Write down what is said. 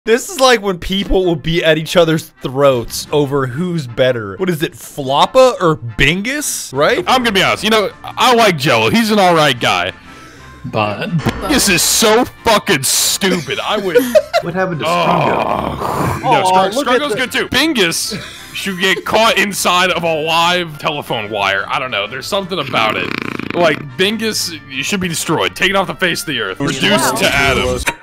This is like when people will be at each other's throats over who's better. What is it, floppa or bingus, right? I'm gonna be honest, you know, I like Jello. He's an alright guy. But This is so fucking stupid. I would. What happened to Strungo? No, Strungo's good too. Bingus should get caught inside of a live telephone wire. I don't know. There's something about it. Like, Bingus should be destroyed. Taken off the face of the earth. Reduced to atoms.